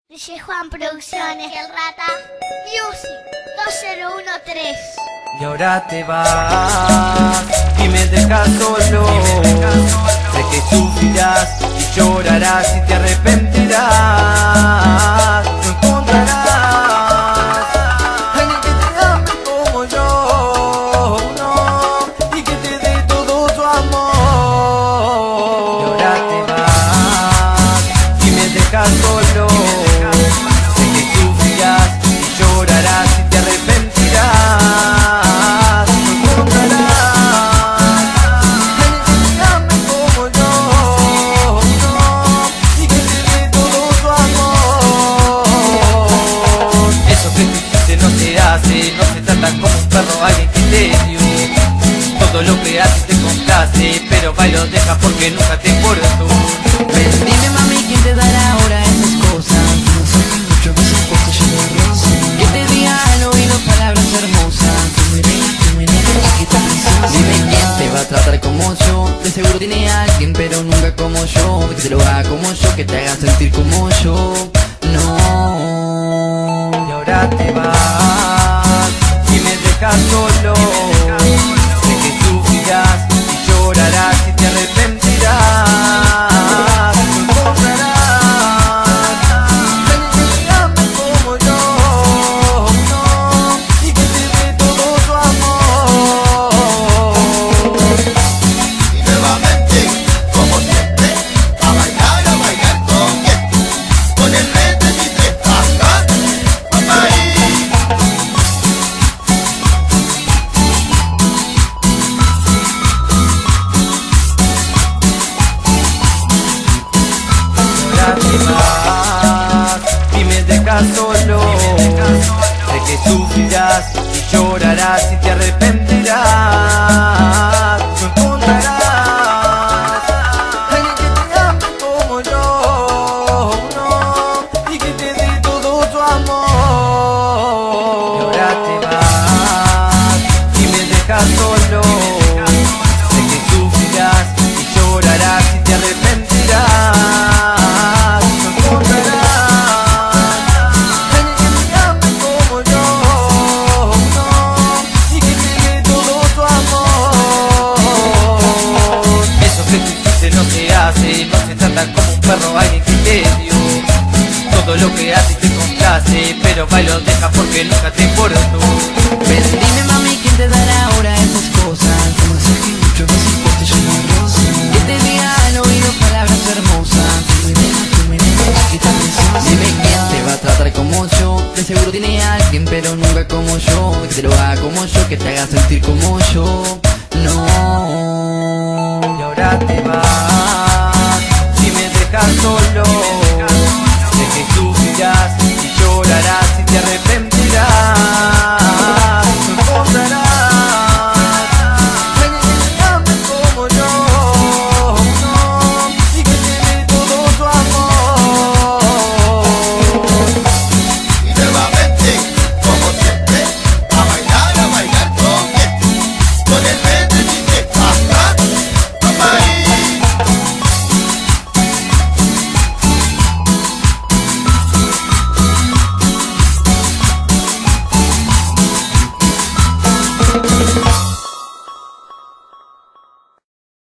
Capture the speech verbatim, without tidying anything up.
D J Juan Producciones, El Rata, Music dos cero uno tres. Y ahora te vas y me dejas solo. Sé que sufrirás y llorarás y te arrepentirás. No encontrarás alguien que te ame como yo, no, y que te dé todo tu amor. Y ahora te vas y me dejas solo. Sé que sufrirás y llorarás y te arrepentirás. No se trata como un perro, alguien que te dio todo lo que haces te complace, pero va y lo deja porque nunca te importó. Pero dime mami, ¿quién te dará ahora esas cosas? No sé mucho, que son cosas llenas de rosa. Que te diga al oído palabras hermosas. Tú me ves, tú me ves, chiquita princesa. Dime quién te va a tratar como yo. De seguro tiene a alguien, pero nunca como yo. Que te lo haga como yo, que te haga sentir como yo. No. Y ahora te vas y me dejas solo. Sé que sufrirás y llorarás y te arrepentirás. No encontrarás alguien que te ame como yo, no, y que te dé todo tu amor. Y nuevamente, como siempre, a bailar, a bailar con este, con el rey de mi tres, acá, papá. Y me dejas solo. Sé que sufrirás y llorarás y te arrepentirás. No encontrarás alguien que te ame como yo, no, y que te dé todo tu amor. Y ahora te vas y me dejas solo. Sé que sufrirás y llorarás y te arrepentirás. No se hace, no se trata como un perro, alguien que te dio todo lo que hace te complace, pero va y lo deja porque nunca te importó. Pero dime mami, ¿quién te dará ahora esas cosas? Como hacer que mucho más importe yo no rosa. Que te diga al oído palabras hermosas. Tú me ves, tú me ves, chiquita princesa. Dime quién te va a tratar como yo. De seguro tiene a alguien, pero nunca como yo. Que te lo haga como yo, que te haga sentir como yo. No. Y ahora te vas